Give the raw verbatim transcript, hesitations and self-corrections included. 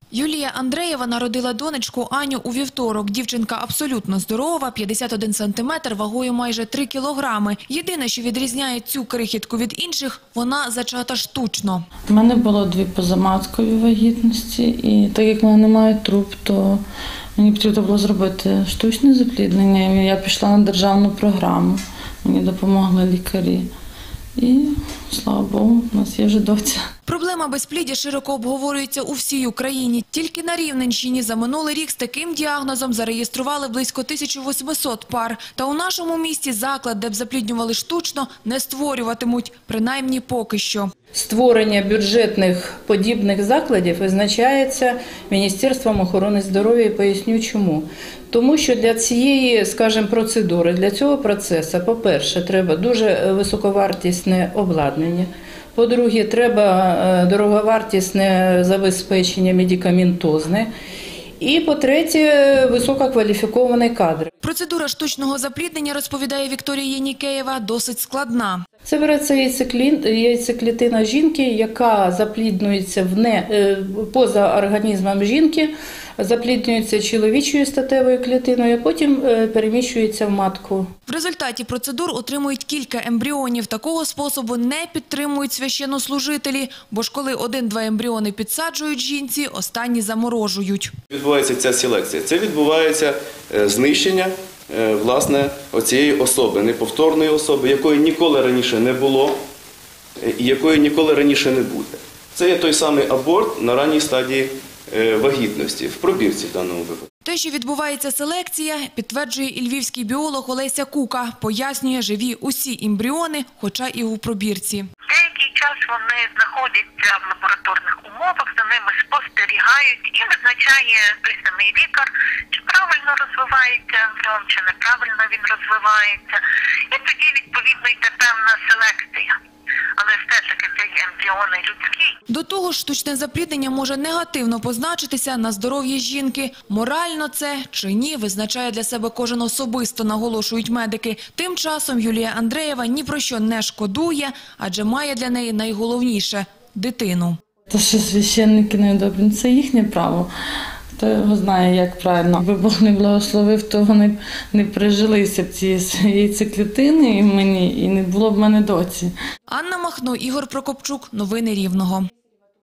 Юлія Андреєва народила донечку Аню у вівторок. Дівчинка абсолютно здорова, п'ятдесят один сантиметр, вагою майже три кілограми. Єдине, що відрізняє цю крихітку від інших – вона зачата штучно. У мене було дві позаматкові вагітності, і так як в мене немає труб, то мені потрібно було зробити штучне запліднення. Я пішла на державну програму, мені допомогли лікарі. І, слава Богу, у нас є вже доця. Проблема безпліддя широко обговорюється у всій Україні. Тільки на Рівненщині за минулий рік з таким діагнозом зареєстрували близько тисячі восьмисот пар. Та у нашому місті заклад, де б запліднювали штучно, не створюватимуть, принаймні поки що. Створення бюджетних подібних закладів визначається Міністерством охорони здоров'я, і поясню чому. Тому що для цієї, скажімо, процедури, для цього процесу, по-перше, треба дуже високовартісне обладнання. По-друге, треба дороговартісне забезпечення медикаментозне. І, по-третє, висококваліфіковані кадри. Процедура штучного запліднення, розповідає Вікторія Єнікеєва, досить складна. Це береться яйцеклітина жінки, яка запліднюється в не, поза організмом жінки, запліднюється чоловічою статевою клітиною, а потім переміщується в матку. В результаті процедур отримують кілька ембріонів. Такого способу не підтримують священнослужителі, бо ж коли один-два ембріони підсаджують жінці, останні заморожують. Відбувається ця селекція. Це відбувається знищення, власне, оцієї особи, неповторної особи, якої ніколи раніше не було і якої ніколи раніше не буде. Це є той самий аборт на ранній стадії вагітності, в пробірці в даному випадку. Те, що відбувається селекція, підтверджує і львівський біолог Олеся Кука. Пояснює, живі усі ембріони, хоча і у пробірці. Деякий час вони знаходяться в лабораторних умовах, за ними спостерігають і визначає той самий лікар, чи правильно розвивається ембріон, чи неправильно він розвивається. І тоді, відповідно, йде певна селекція. Але все-таки це є ембріони людські. До того ж, штучне запліднення може негативно позначитися на здоров'ї жінки. Морально це чи ні, визначає для себе кожен особисто, наголошують медики. Тим часом Юлія Андреєва ні про що не шкодує, адже має для неї найголовніше – дитину. Те, що священники не добрі, це їхнє право. Хто його знає, як правильно. Якби Бог не благословив, то вони не прижилися б ці яйцеклітини і мені, і не було б в мене доці. Анна Махно, Ігор Прокопчук. Новини Рівного.